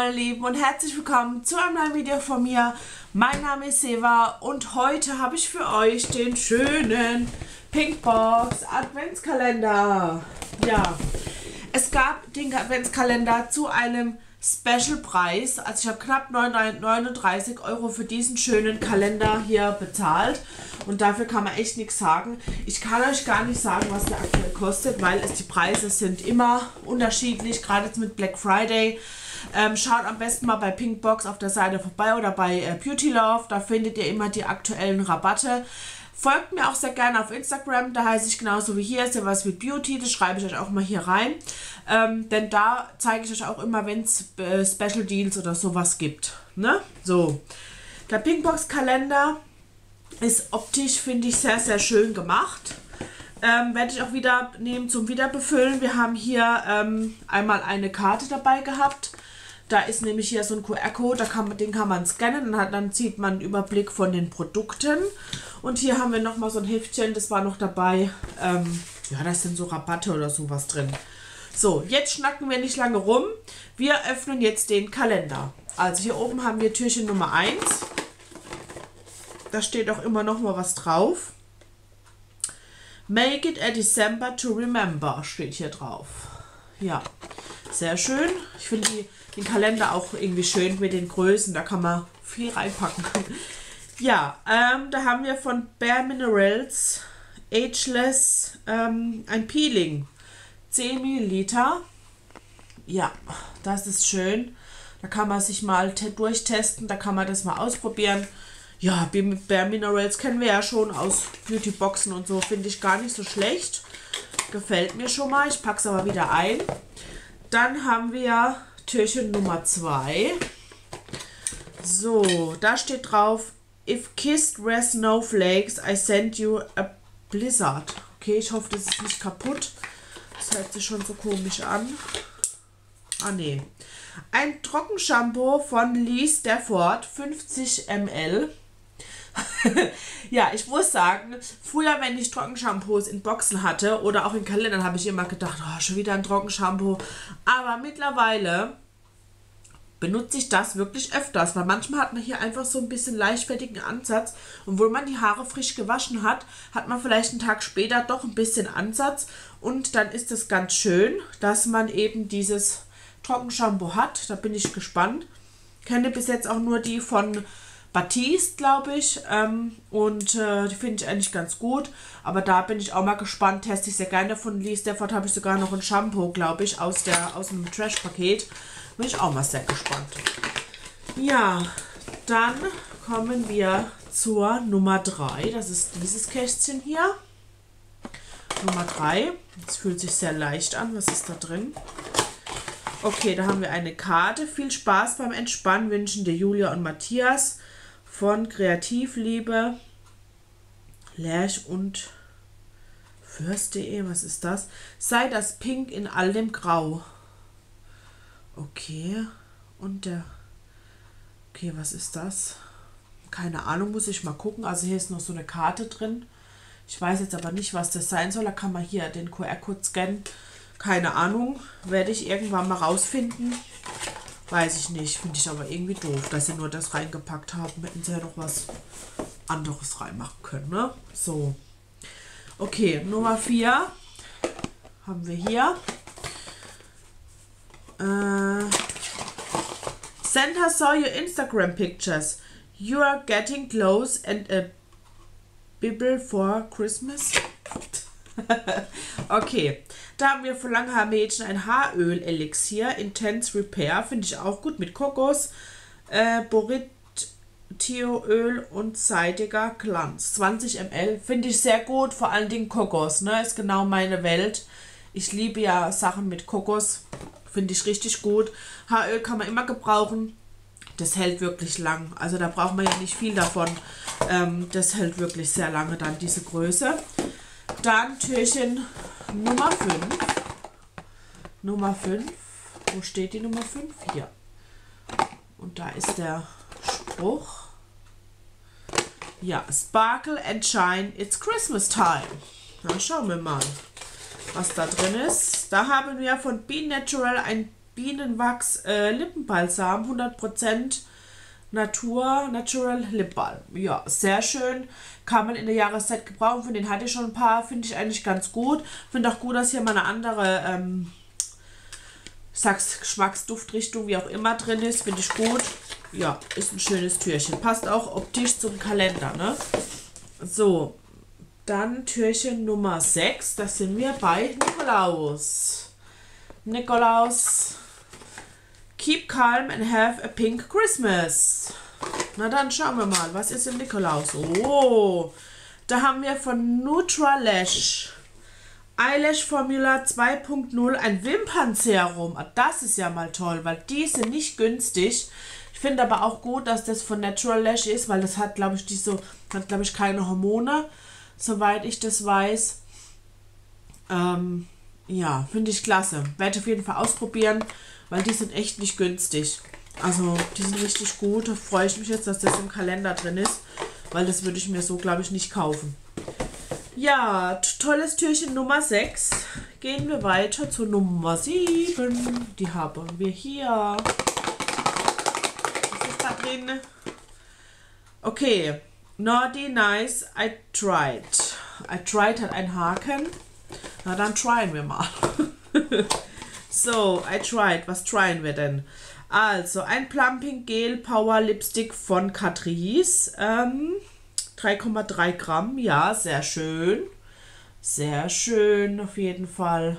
meine Lieben, und herzlich willkommen zu einem neuen Video von mir. Mein Name ist Seva und heute habe ich für euch den schönen Pinkbox Adventskalender. Ja, es gab den Adventskalender zu einem Special-Preis. Also ich habe knapp 39 € für diesen schönen Kalender hier bezahlt. Und dafür kann man echt nichts sagen. Ich kann euch gar nicht sagen, was der aktuell kostet, weil die Preise sind immer unterschiedlich, gerade jetzt mit Black Friday. Schaut am besten mal bei Pinkbox auf der Seite vorbei oder bei Beauty Love. Da findet ihr immer die aktuellen Rabatte. Folgt mir auch sehr gerne auf Instagram, da heiße ich genauso wie hier, ist ja was mit Beauty, das schreibe ich euch auch mal hier rein. Denn da zeige ich euch auch immer, wenn es Special Deals oder sowas gibt. Ne? So, der Pinkbox Kalender ist optisch, finde ich, sehr, sehr schön gemacht. Werde ich auch wieder nehmen zum Wiederbefüllen. Wir haben hier einmal eine Karte dabei gehabt. Da ist nämlich hier so ein QR-Code, den kann man scannen, dann sieht man einen Überblick von den Produkten. Und hier haben wir nochmal so ein Heftchen, das war noch dabei. Ja, da sind so Rabatte oder sowas drin. So, jetzt schnacken wir nicht lange rum. Wir öffnen jetzt den Kalender. Also hier oben haben wir Türchen Nummer 1. Da steht auch immer noch mal was drauf. Make it a December to remember steht hier drauf. Ja, sehr schön. Ich finde den Kalender auch irgendwie schön mit den Größen. Da kann man viel reinpacken. Ja, da haben wir von Bare Minerals Ageless ein Peeling. 10 Milliliter. Ja, das ist schön. Da kann man sich mal durchtesten. Da kann man das mal ausprobieren. Ja, Bare Minerals kennen wir ja schon aus Beautyboxen und so. Finde ich gar nicht so schlecht. Gefällt mir schon mal. Ich packe es aber wieder ein. Dann haben wir Türchen Nummer 2. So, da steht drauf: If kissed were snowflakes, I send you a blizzard. Okay, ich hoffe, das ist nicht kaputt. Das hört sich schon so komisch an. Ah, nee. Ein Trockenshampoo von Lee Stafford, 50 ml. Ja, ich muss sagen, früher, wenn ich Trockenshampoos in Boxen hatte oder auch in Kalendern, habe ich immer gedacht, oh, schon wieder ein Trockenshampoo. Aber mittlerweile benutze ich das wirklich öfters, weil manchmal hat man hier einfach so ein bisschen leichtfertigen Ansatz. Und wo man die Haare frisch gewaschen hat, hat man vielleicht einen Tag später doch ein bisschen Ansatz. Und dann ist es ganz schön, dass man eben dieses Trockenshampoo hat. Da bin ich gespannt. Ich kenne bis jetzt auch nur die von Batiste, glaube ich. Die finde ich eigentlich ganz gut. Aber da bin ich auch mal gespannt. Teste ich sehr gerne. Von Lee Stafford habe ich sogar noch ein Shampoo, glaube ich, aus einem Trash-Paket. Bin ich auch mal sehr gespannt. Ja, dann kommen wir zur Nummer 3. Das ist dieses Kästchen hier. Nummer 3. Das fühlt sich sehr leicht an. Was ist da drin? Okay, da haben wir eine Karte. Viel Spaß beim Entspannen wünschen dir Julia und Matthias von Kreativliebe, Lerch und Fürst.de. Was ist das? Sei das Pink in all dem Grau. Okay. Und okay, was ist das? Keine Ahnung, muss ich mal gucken. Also hier ist noch so eine Karte drin. Ich weiß jetzt aber nicht, was das sein soll. Da kann man hier den QR-Code scannen. Keine Ahnung. Werde ich irgendwann mal rausfinden. Weiß ich nicht. Finde ich aber irgendwie doof, dass sie nur das reingepackt haben. Hätten sie ja noch was anderes reinmachen können, ne? So. Okay, Nummer 4 haben wir hier. Santa saw your Instagram pictures. You are getting close and a Bible for Christmas. Okay, da haben wir für Langhaarmädchen ein Haaröl-Elixier, Intense Repair, finde ich auch gut, mit Kokos, Boritioöl und seidiger Glanz. 20 ml, finde ich sehr gut, vor allen Dingen Kokos, ne, ist genau meine Welt. Ich liebe ja Sachen mit Kokos, finde ich richtig gut. Haaröl kann man immer gebrauchen, das hält wirklich lang, also da braucht man ja nicht viel davon, das hält wirklich sehr lange dann, diese Größe. Dann Türchen Nummer 5. Nummer 5. Wo steht die Nummer 5? Hier. Und da ist der Spruch. Ja, Sparkle and Shine, it's Christmas time. Na, schauen wir mal, was da drin ist. Da haben wir von Be Natural ein Bienenwachs Lippenbalsam, 100% Natural Lip Balm. Ja, sehr schön. Kann man in der Jahreszeit gebrauchen. Von denen hatte ich schon ein paar. Finde ich eigentlich ganz gut. Finde auch gut, dass hier mal eine andere, ich sag's, Geschmacksduftrichtung, wie auch immer drin ist. Finde ich gut. Ja, ist ein schönes Türchen. Passt auch optisch zum Kalender, ne? So, dann Türchen Nummer 6. Das sind wir bei Nikolaus. Nikolaus. Keep calm and have a pink Christmas. Na dann schauen wir mal, was ist im Nikolaus? Oh, da haben wir von Nutralash Eyelash Formula 2.0 ein Wimpernserum. Das ist ja mal toll, weil die sind nicht günstig. Ich finde aber auch gut, dass das von Natural Lash ist, weil das hat, glaube ich, keine Hormone, soweit ich das weiß. Ja, finde ich klasse. Werde ich auf jeden Fall ausprobieren, weil die sind echt nicht günstig. Also, die sind richtig gut. Da freue ich mich jetzt, dass das im Kalender drin ist, weil das würde ich mir so, glaube ich, nicht kaufen. Ja, tolles Türchen Nummer 6. Gehen wir weiter zu Nummer 7. Die haben wir hier. Was ist da drin? Okay. Naughty, nice, I tried. I tried hat einen Haken. Na, dann tryen wir mal. So, I tried. Was tryen wir denn? Also, ein Plumping Gel Power Lipstick von Catrice. 3,3 Gramm. Ja, sehr schön. Sehr schön, auf jeden Fall.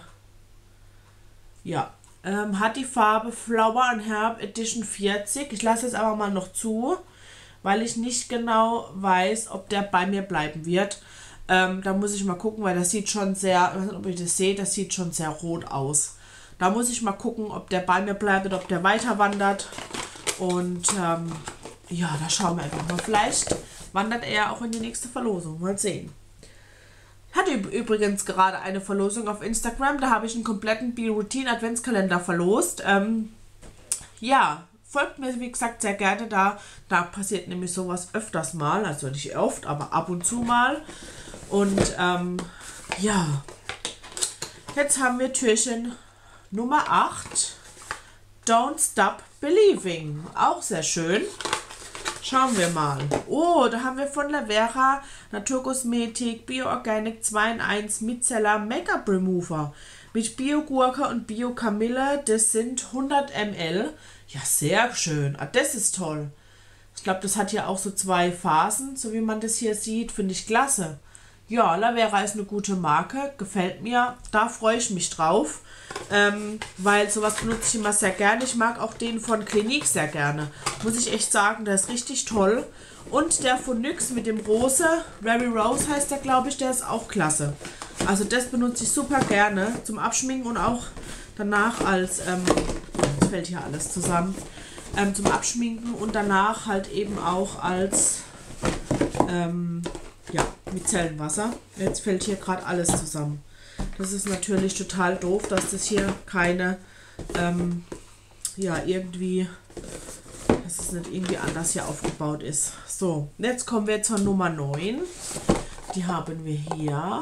Ja, hat die Farbe Flower and Herb Edition 40. Ich lasse es aber mal noch zu, weil ich nicht genau weiß, ob der bei mir bleiben wird. Da muss ich mal gucken, weil das sieht schon sehr, ich weiß nicht, ob ich das sehe, das sieht schon sehr rot aus. Da muss ich mal gucken, ob der bei mir bleibt oder ob der weiter wandert. Und ja, da schauen wir einfach mal. Vielleicht wandert er auch in die nächste Verlosung. Mal sehen. Hatte übrigens gerade eine Verlosung auf Instagram. Da habe ich einen kompletten Be Routine Adventskalender verlost. Ja, folgt mir, wie gesagt, sehr gerne da. Da passiert nämlich sowas öfters mal. Also nicht oft, aber ab und zu mal. Und ja, jetzt haben wir Türchen Nummer 8. Don't Stop Believing. Auch sehr schön. Schauen wir mal. Oh, da haben wir von Lavera Naturkosmetik Bio-Organic 2 in 1 Micellar Make-up Remover mit Bio-Gurke und Bio-Kamille. Das sind 100 ml. Ja, sehr schön. Ah, das ist toll. Ich glaube, das hat hier auch so 2 Phasen, so wie man das hier sieht. Finde ich klasse. Ja, Lavera ist eine gute Marke. Gefällt mir. Da freue ich mich drauf. Weil sowas benutze ich immer sehr gerne. Ich mag auch den von Clinique sehr gerne. Muss ich echt sagen, der ist richtig toll. Und der von NYX mit dem Rose, Very Rose heißt der, glaube ich, der ist auch klasse. Also das benutze ich super gerne zum Abschminken und auch danach als, jetzt fällt hier alles zusammen, zum Abschminken und danach halt eben auch als, ja, Micellenwasser. Jetzt fällt hier gerade alles zusammen. Das ist natürlich total doof, dass das hier keine, ja, irgendwie, dass es nicht irgendwie anders hier aufgebaut ist. So, jetzt kommen wir zur Nummer 9. Die haben wir hier.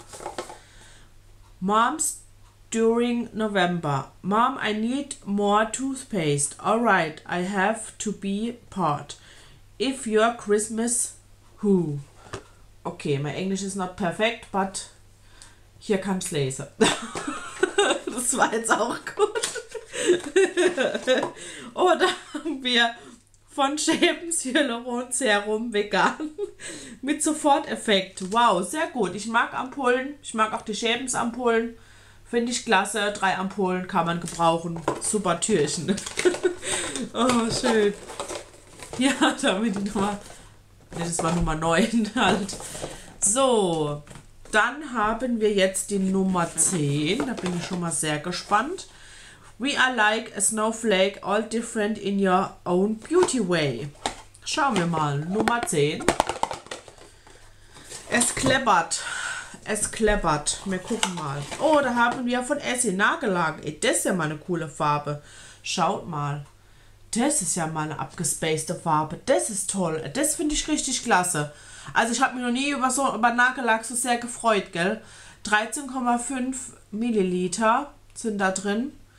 Moms during November. Mom, I need more toothpaste. Alright, I have to be part. If your Christmas who? Okay, my English is not perfect, but hier kann ich's lesen. Das war jetzt auch gut. Oh, da haben wir von Schäbens Hyaluron Serum vegan mit Soforteffekt. Wow, sehr gut. Ich mag Ampullen. Ich mag auch die Schäbens Ampullen. Finde ich klasse. 3 Ampullen kann man gebrauchen. Super Türchen. Oh, schön. Ja, damit die Nummer. Ne, das war Nummer 9 halt. So. Dann haben wir jetzt die Nummer 10. Da bin ich schon mal sehr gespannt. We are like a snowflake, all different in your own beauty way. Schauen wir mal. Nummer 10. Es kleppert. Es kleppert. Wir gucken mal. Oh, da haben wir von Essie Nagellack. Ey, das ist ja mal eine coole Farbe. Schaut mal. Das ist ja mal eine abgespacede Farbe. Das ist toll. Das finde ich richtig klasse. Also ich habe mich noch nie über Nagellack so sehr gefreut, gell? 13,5 Milliliter sind da drin.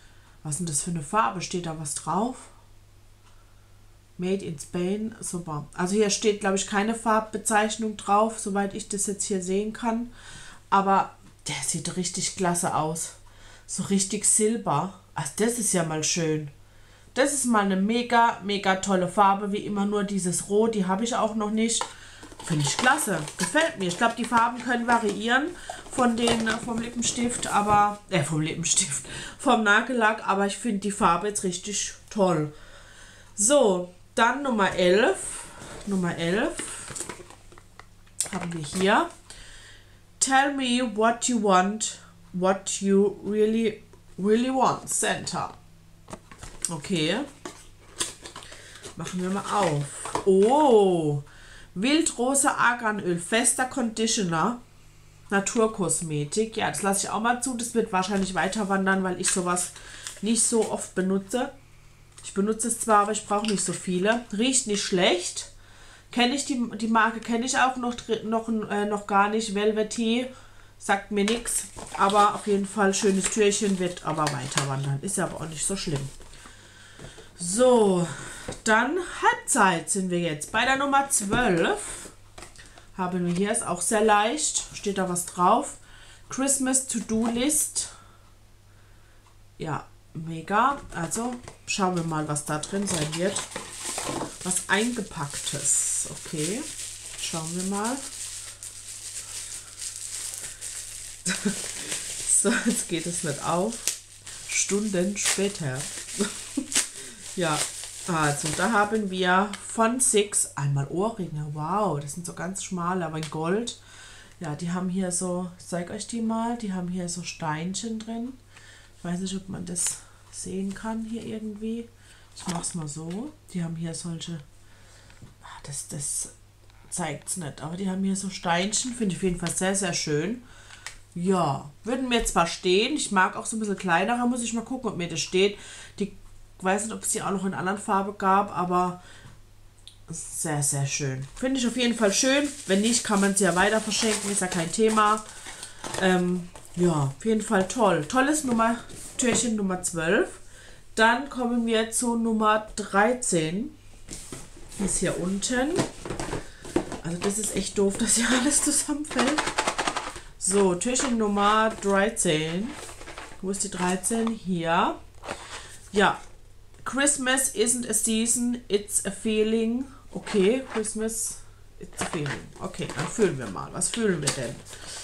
Was ist denn das für eine Farbe? Steht da was drauf? Made in Spain. Super. Also hier steht, glaube ich, keine Farbbezeichnung drauf, soweit ich das jetzt hier sehen kann. Aber der sieht richtig klasse aus. So richtig silber. Also das ist ja mal schön. Das ist mal eine mega, mega tolle Farbe. Wie immer nur dieses Rot. Die habe ich auch noch nicht. Finde ich klasse. Gefällt mir. Ich glaube, die Farben können variieren vom Lippenstift, aber vom Nagellack. Aber ich finde die Farbe jetzt richtig toll. So, dann Nummer 11. Nummer 11 haben wir hier. Tell me what you want, what you really want. Center. Okay. Machen wir mal auf. Oh, Wildrose Arganöl, fester Conditioner, Naturkosmetik. Ja, das lasse ich auch mal zu. Das wird wahrscheinlich weiter wandern, weil ich sowas nicht so oft benutze. Ich benutze es zwar, aber ich brauche nicht so viele. Riecht nicht schlecht. Kenne ich die Marke, kenne ich auch noch gar nicht. Velvety sagt mir nichts. Aber auf jeden Fall schönes Türchen, wird aber weiter wandern. Ist ja aber auch nicht so schlimm. So, dann Halbzeit sind wir jetzt. Bei der Nummer 12 haben wir hier, ist auch sehr leicht. Steht da was drauf. Christmas To-Do-List. Ja, mega. Also schauen wir mal, was da drin sein wird. Was Eingepacktes. Okay, schauen wir mal. So, jetzt geht es nicht auf. Stunden später. Ja, also da haben wir von Six einmal Ohrringe. Wow, das sind so ganz schmale, aber in Gold. Ja, die haben hier so, ich zeige euch die mal, die haben hier so Steinchen drin. Ich weiß nicht, ob man das sehen kann hier irgendwie. Ich mache es mal so. Die haben hier solche, das zeigt es nicht, aber die haben hier so Steinchen. Finde ich auf jeden Fall sehr, sehr schön. Ja, würden mir zwar stehen. Ich mag auch so ein bisschen kleinere, muss ich mal gucken, ob mir das steht. Ich weiß nicht, ob es die auch noch in anderen Farben gab, aber sehr, sehr schön. Finde ich auf jeden Fall schön. Wenn nicht, kann man sie ja weiter verschenken, ist ja kein Thema. Ja, auf jeden Fall toll. Tolles Türchen Nummer 12. Dann kommen wir zu Nummer 13. Die ist hier unten. Also das ist echt doof, dass hier alles zusammenfällt. So, Türchen Nummer 13. Wo ist die 13? Hier. Ja. Christmas isn't a season, it's a feeling. Okay, Christmas, it's a feeling. Okay, dann fühlen wir mal. Was fühlen wir denn?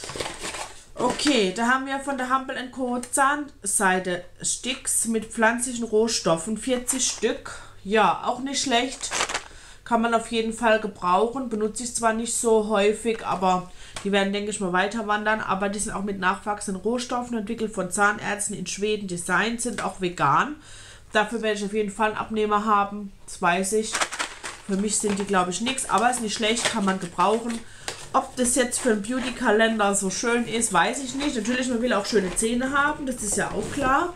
Okay, da haben wir von der Humble & Co. Zahnseide-Sticks mit pflanzlichen Rohstoffen. 40 Stück. Ja, auch nicht schlecht. Kann man auf jeden Fall gebrauchen. Benutze ich zwar nicht so häufig, aber die werden, denke ich mal, weiter wandern. Aber die sind auch mit nachwachsenden Rohstoffen entwickelt von Zahnärzten in Schweden. Designt sind auch vegan. Dafür werde ich auf jeden Fall einen Abnehmer haben. Das weiß ich. Für mich sind die, glaube ich, nichts. Aber ist nicht schlecht, kann man gebrauchen. Ob das jetzt für einen Beauty-Kalender so schön ist, weiß ich nicht. Natürlich, man will auch schöne Zähne haben. Das ist ja auch klar.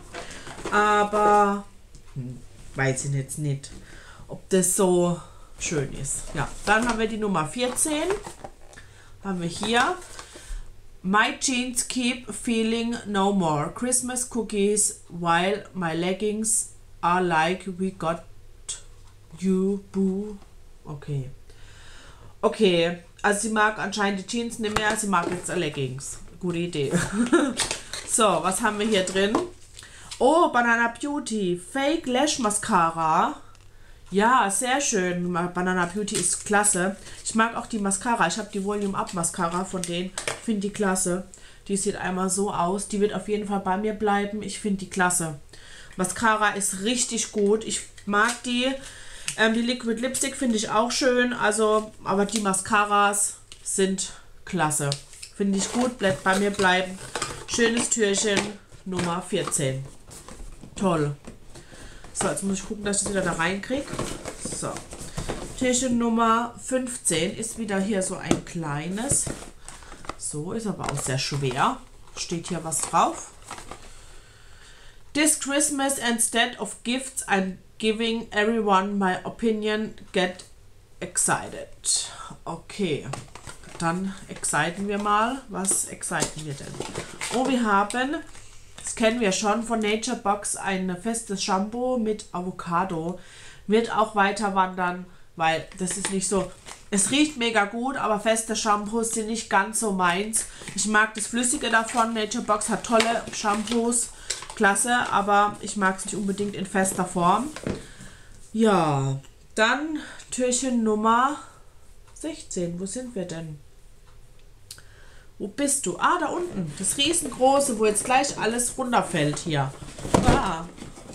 Aber weiß ich jetzt nicht, ob das so schön ist. Ja, dann haben wir die Nummer 14. Haben wir hier. My jeans keep feeling no more. Christmas cookies while my leggings are like we got you, boo. Okay. Okay, also sie mag anscheinend die Jeans nicht mehr, sie mag jetzt Leggings. Gute Idee. So, was haben wir hier drin? Oh, Banana Beauty Fake Lash Mascara. Ja, sehr schön. Banana Beauty ist klasse. Ich mag auch die Mascara. Ich habe die Volume Up Mascara von denen. Finde die klasse. Die sieht einmal so aus. Die wird auf jeden Fall bei mir bleiben. Ich finde die klasse. Mascara ist richtig gut. Ich mag die. Die Liquid Lipstick finde ich auch schön. Also, aber die Mascaras sind klasse. Finde ich gut. Bleibt bei mir bleiben. Schönes Türchen Nummer 14. Toll. So, jetzt muss ich gucken, dass ich das wieder da reinkriege. So. Türchen Nummer 15 ist wieder hier so ein kleines. So, ist aber auch sehr schwer. Steht hier was drauf. This Christmas, instead of gifts, I'm giving everyone my opinion. Get excited. Okay. Dann exciten wir mal. Was exciten wir denn? Oh, wir haben das kennen wir schon von Nature Box, ein festes Shampoo mit Avocado. Wird auch weiter wandern, weil das ist nicht so... Es riecht mega gut, aber feste Shampoos sind nicht ganz so meins. Ich mag das Flüssige davon. Nature Box hat tolle Shampoos. Klasse, aber ich mag es nicht unbedingt in fester Form. Ja, dann Türchen Nummer 16. Wo sind wir denn? Wo bist du? Ah, da unten. Das riesengroße, wo jetzt gleich alles runterfällt hier. Ah.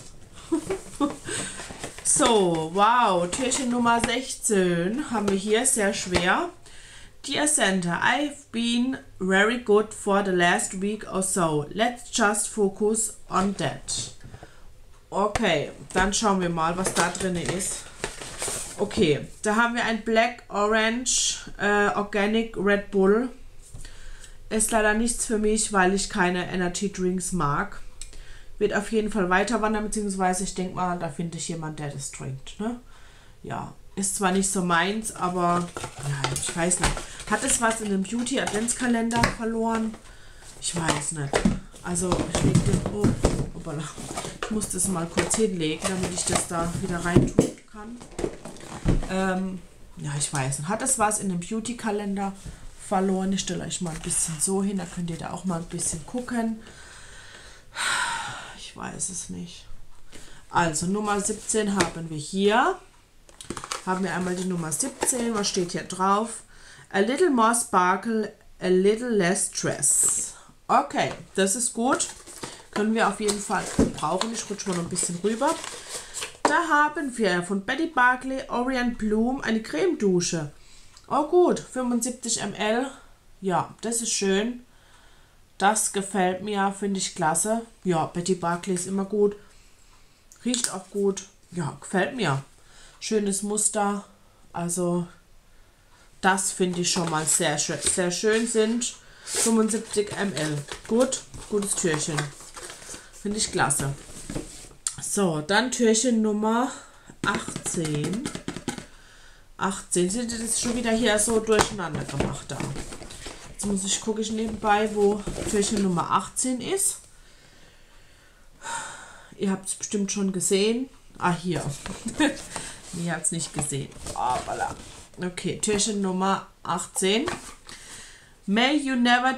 So, wow. Türchen Nummer 16 haben wir hier. Sehr schwer. Dear Santa, I've been very good for the last week or so. Let's just focus on that. Okay, dann schauen wir mal, was da drin ist. Okay, da haben wir ein Black Orange Organic Red Bull. Ist leider nichts für mich, weil ich keine Energy Drinks mag. Wird auf jeden Fall weiter wandern, beziehungsweise ich denke mal, da finde ich jemand, der das trinkt. Ne? Ja, ist zwar nicht so meins, aber ja, ich weiß nicht. Hat es was in dem Beauty Adventskalender verloren? Ich weiß nicht. Also ich leg den, oh, hoppala. Ich muss das mal kurz hinlegen, damit ich das da wieder rein tun kann. Ja, ich weiß nicht. Hat es was in dem Beauty Kalender verloren? Ich stelle euch mal ein bisschen so hin, da könnt ihr da auch mal ein bisschen gucken. Ich weiß es nicht. Also Nummer 17 haben wir hier. Haben wir einmal die Nummer 17. Was steht hier drauf? A little more sparkle, a little less stress. Okay, das ist gut. Können wir auf jeden Fall brauchen. Ich rutsche mal noch ein bisschen rüber. Da haben wir von Betty Barclay Orient Bloom eine Cremedusche. Oh gut, 75 ml. Ja, das ist schön. Das gefällt mir, finde ich klasse. Ja, Betty Barclay ist immer gut. Riecht auch gut. Ja, gefällt mir. Schönes Muster. Also, das finde ich schon mal sehr schön. Sehr schön sind 75 ml. Gut, gutes Türchen. Finde ich klasse. So, dann Türchen Nummer 18. 18. Sind das schon wieder hier so durcheinander gemacht da? Jetzt gucke ich nebenbei, wo Türchen Nummer 18 ist. Ihr habt es bestimmt schon gesehen. Ah, hier. Ihr habt es nicht gesehen. Oh, voilà. Okay, Türchen Nummer 18. May you never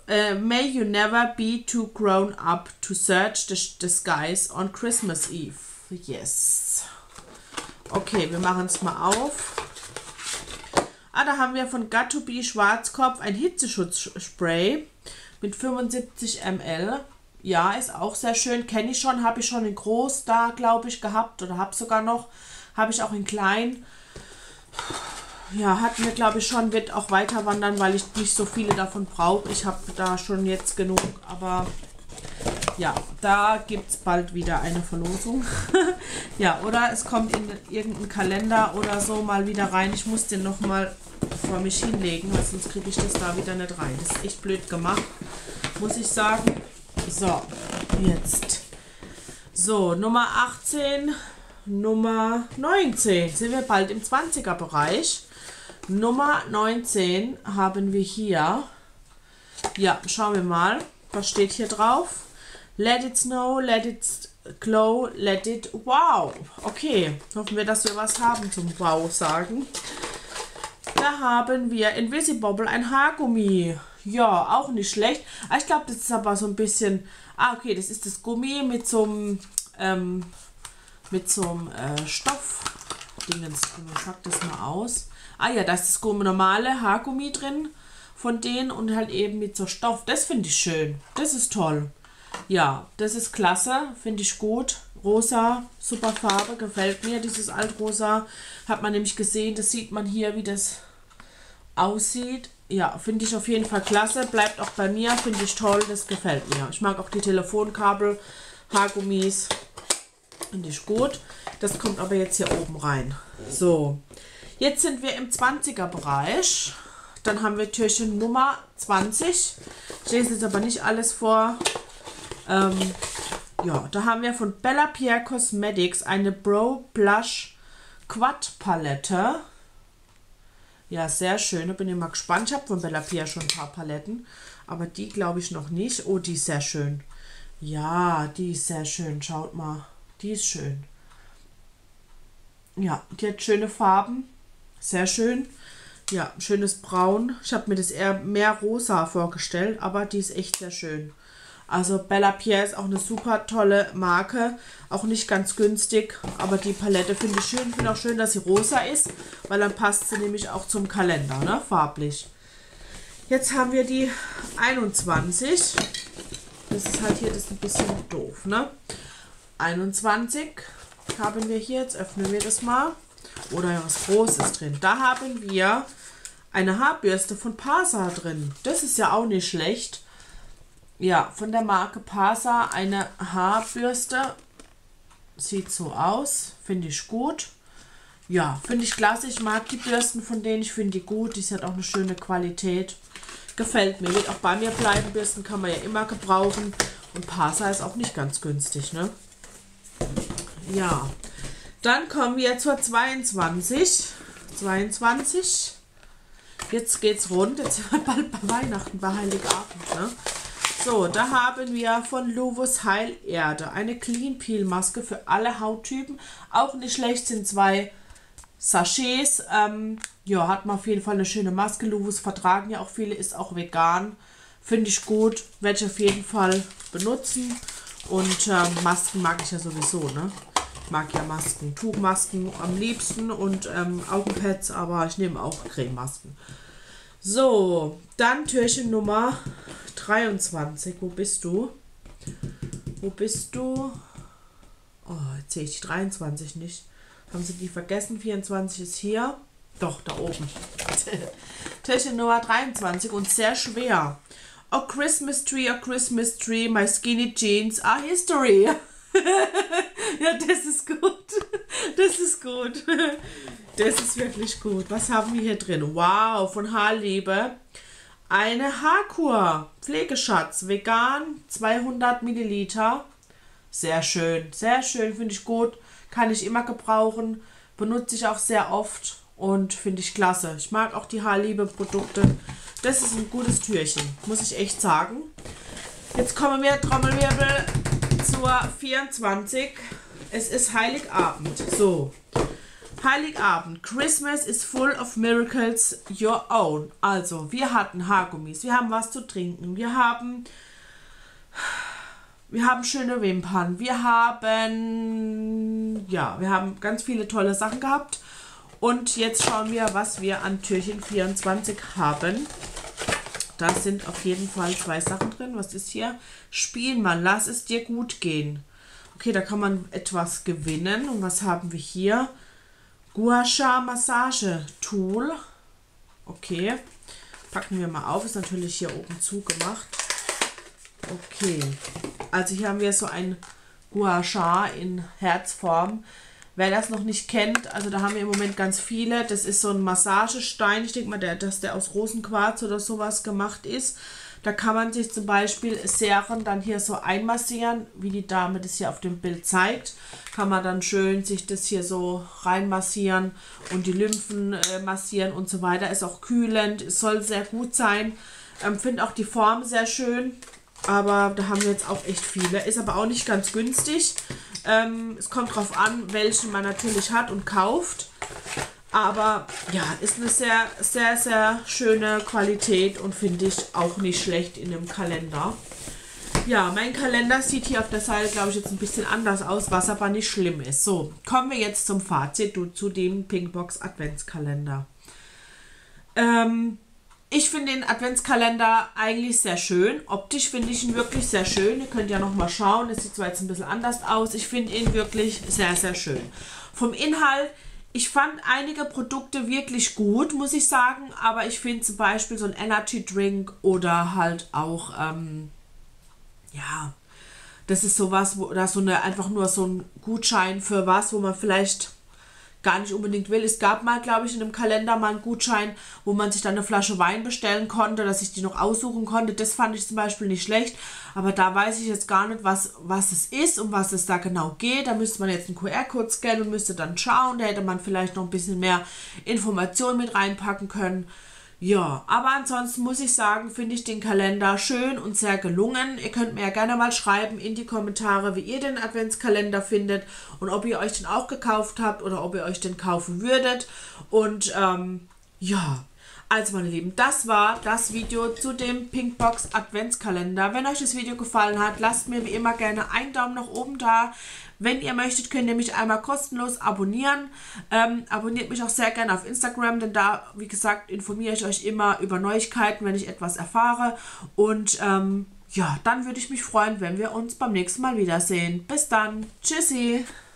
be too grown up to search the skies on Christmas Eve. Yes. Okay, wir machen es mal auf. Ah, da haben wir von Got2b Schwarzkopf ein Hitzeschutzspray mit 75 ml. Ja, ist auch sehr schön. Kenne ich schon, habe ich schon in groß da, glaube ich, gehabt. Oder habe sogar noch. Habe ich auch in klein. Ja, hatten wir, glaube ich, schon. Wird auch weiter wandern, weil ich nicht so viele davon brauche. Ich habe da schon jetzt genug. Aber ja, da gibt es bald wieder eine Verlosung. Ja, oder es kommt in irgendeinen Kalender oder so mal wieder rein. Ich muss den noch mal vor mich hinlegen, weil sonst kriege ich das da wieder nicht rein. Das ist echt blöd gemacht, muss ich sagen. So, jetzt. So, Nummer 18, Nummer 19. Sind wir bald im 20er-Bereich. Nummer 19 haben wir hier. Ja, schauen wir mal. Was steht hier drauf? Let it snow, let it glow, let it wow. Okay, hoffen wir, dass wir was haben zum Wow sagen. Da haben wir Invisibobble, ein Haargummi. Ja, auch nicht schlecht. Ich glaube, das ist aber so ein bisschen... Ah, okay, das ist das Gummi mit so einem Stoff-Dingens. Ich pack das mal aus. Ah ja, da ist das normale Haargummi drin von denen und halt eben mit so Stoff. Das finde ich schön. Das ist toll. Ja, das ist klasse. Finde ich gut. Rosa, super Farbe, gefällt mir. Dieses Altrosa hat man nämlich gesehen. Das sieht man hier, wie das aussieht. Ja, finde ich auf jeden Fall klasse. Bleibt auch bei mir. Finde ich toll. Das gefällt mir. Ich mag auch die Telefonkabel, Haargummis. Finde ich gut. Das kommt aber jetzt hier oben rein. So, jetzt sind wir im 20er-Bereich. Dann haben wir Türchen Nummer 20. Ich lese jetzt aber nicht alles vor. Ja, da haben wir von Bella Pierre Cosmetics eine Brow Blush Quad Palette. Ja, sehr schön. Da bin ich mal gespannt. Ich habe von Bella Pierre schon ein paar Paletten, aber die glaube ich noch nicht. Oh, die ist sehr schön. Ja, die ist sehr schön. Schaut mal. Die ist schön. Ja, die hat schöne Farben. Sehr schön. Ja, schönes Braun. Ich habe mir das eher mehr rosa vorgestellt, aber die ist echt sehr schön. Also Bella Pierre ist auch eine super tolle Marke. Auch nicht ganz günstig, aber die Palette finde ich schön. Ich finde auch schön, dass sie rosa ist, weil dann passt sie nämlich auch zum Kalender, ne? Farblich. Jetzt haben wir die 21. Das ist halt hier, das ist ein bisschen doof, ne? 21 haben wir hier. Jetzt öffnen wir das mal. Oder was Großes drin. Da haben wir eine Haarbürste von Pasa drin. Das ist ja auch nicht schlecht. Ja, von der Marke Pasa eine Haarbürste. Sieht so aus. Finde ich gut. Ja, finde ich klasse. Ich mag die Bürsten von denen. Ich finde die gut. Die hat auch eine schöne Qualität. Gefällt mir. Wird auch bei mir bleiben. Bürsten kann man ja immer gebrauchen. Und Pasa ist auch nicht ganz günstig, ne? Ja. Dann kommen wir zur 22. 22. Jetzt geht's rund. Jetzt sind wir bald bei Weihnachten, bei Heiligabend, ne? So, da haben wir von Lovus Heilerde eine Clean Peel Maske für alle Hauttypen. Auch nicht schlecht, sind 2 Sachets. Ja, hat man auf jeden Fall eine schöne Maske. Lovus vertragen ja auch viele, ist auch vegan. Finde ich gut, werde ich auf jeden Fall benutzen. Und Masken mag ich ja sowieso, ne? Ich mag ja Masken, Tuchmasken am liebsten und Augenpads, aber ich nehme auch Crememasken. So, dann Türchen Nummer 23. Wo bist du? Wo bist du? Oh, jetzt sehe ich die 23 nicht. Haben sie die vergessen? 24 ist hier. Doch, da oben. Türchen Nummer 23 und sehr schwer. Oh Christmas tree, my skinny jeans are history. Ja, das ist gut. Das ist gut. Das ist wirklich gut. Was haben wir hier drin? Wow, von Haarliebe. Eine Haarkur. Pflegeschatz. Vegan. 200 Milliliter. Sehr schön. Sehr schön. Finde ich gut. Kann ich immer gebrauchen. Benutze ich auch sehr oft. Und finde ich klasse. Ich mag auch die Haarliebe-Produkte. Das ist ein gutes Türchen. Muss ich echt sagen. Jetzt kommen wir, Trommelwirbel, zur 24. Es ist Heiligabend. So. Heiligabend. Christmas is full of miracles your own. Also, wir hatten Haargummis. Wir haben was zu trinken. Wir haben schöne Wimpern. Wir haben ganz viele tolle Sachen gehabt. Und jetzt schauen wir, was wir an Türchen 24 haben. Da sind auf jeden Fall 2 Sachen drin. Was ist hier? Spielmann, lass es dir gut gehen. Okay, da kann man etwas gewinnen. Und was haben wir hier? Gua Sha Massage Tool. Okay, packen wir mal auf. Ist natürlich hier oben zugemacht. Okay, also hier haben wir so ein Gua Sha in Herzform. Wer das noch nicht kennt, also da haben wir im Moment ganz viele. Das ist so ein Massagestein. Ich denke mal, dass der aus Rosenquarz oder sowas gemacht ist. Da kann man sich zum Beispiel Serien dann hier so einmassieren, wie die Dame das hier auf dem Bild zeigt. Kann man dann schön sich das hier so reinmassieren und die Lymphen massieren und so weiter. Ist auch kühlend, es soll sehr gut sein. Finde auch die Form sehr schön. Aber da haben wir jetzt auch echt viele. Ist aber auch nicht ganz günstig. Es kommt drauf an, welchen man natürlich hat und kauft. Aber ja, ist eine sehr, sehr, sehr schöne Qualität und finde ich auch nicht schlecht in dem Kalender. Ja, mein Kalender sieht hier auf der Seite, glaube ich, jetzt ein bisschen anders aus, was aber nicht schlimm ist. So, kommen wir jetzt zum Fazit zu dem Pinkbox Adventskalender. Ich finde den Adventskalender eigentlich sehr schön. Optisch finde ich ihn wirklich sehr schön. Ihr könnt ja noch mal schauen. Es sieht zwar jetzt ein bisschen anders aus. Ich finde ihn wirklich sehr, sehr schön. Vom Inhalt, ich fand einige Produkte wirklich gut, muss ich sagen. Aber ich finde zum Beispiel so ein Energy Drink oder halt auch, ja, das ist sowas, oder einfach nur so ein Gutschein für was, wo man vielleicht gar nicht unbedingt will. Es gab mal, glaube ich, in einem Kalender mal einen Gutschein, wo man sich dann eine Flasche Wein bestellen konnte, dass ich die noch aussuchen konnte. Das fand ich zum Beispiel nicht schlecht, aber da weiß ich jetzt gar nicht, was es ist, um was es da genau geht. Da müsste man jetzt einen QR-Code scannen und müsste dann schauen. Da hätte man vielleicht noch ein bisschen mehr Informationen mit reinpacken können. Ja, aber ansonsten muss ich sagen, finde ich den Kalender schön und sehr gelungen. Ihr könnt mir ja gerne mal schreiben in die Kommentare, wie ihr den Adventskalender findet und ob ihr euch den auch gekauft habt oder ob ihr euch den kaufen würdet. Und ja, also meine Lieben, das war das Video zu dem Pinkbox Adventskalender. Wenn euch das Video gefallen hat, lasst mir wie immer gerne einen Daumen nach oben da. Wenn ihr möchtet, könnt ihr mich einmal kostenlos abonnieren. Abonniert mich auch sehr gerne auf Instagram, denn da, wie gesagt, informiere ich euch immer über Neuigkeiten, wenn ich etwas erfahre. Und ja, dann würde ich mich freuen, wenn wir uns beim nächsten Mal wiedersehen. Bis dann. Tschüssi.